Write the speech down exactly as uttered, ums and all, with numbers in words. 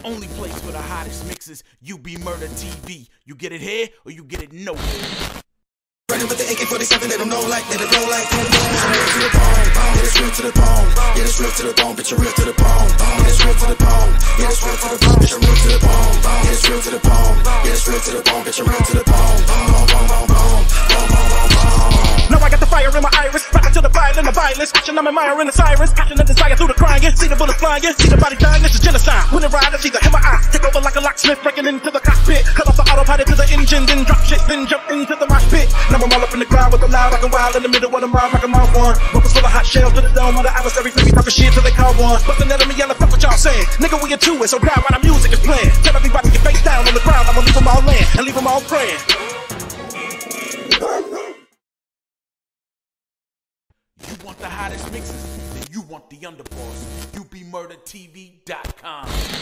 only place for the hottest mixes, UBMurda T V. You get it here or you get it nowhere. Running with the A K forty-seven, they don't know like, they don't know like, they don't know like. Get it's real to the bone, get it's real to the bone, bitch, you're real to the bone. Get it's real to the bone, get it's real to the bone, bitch, you're real to the bone. Get it's real to the bone, get it's real to the bone, bitch, you're real to the bone. Boom, boom, boom, boom, boom, boom, boom, boom. Now I got the fire in my iris, rockin' to the violin, the violence. Passion, I'm admiring the sirens, passion and desire through the crying. See the bullets flying, see the body dying, this is genocide. When it ride, I see the in my eye, take over like a locksmith, breaking into the cockpit. Cut off the autopilot to the engine, then drop shit, then jump into the mosh pit. Now I'm all up in the ground with the loud, like a wild in the middle of the mile, like a mouth one. Weapons full of hot shells to the dome of the adversary, we talking shit till they call one. Bustin' at me, yelling, fuck what y'all saying. Nigga, we into it, so down while the music is playing. Tell everybody get face down on the ground, I'ma leave them all laying and leave them all praying. You want the hottest mixes, then you want the underboss. U B Murda T V dot com.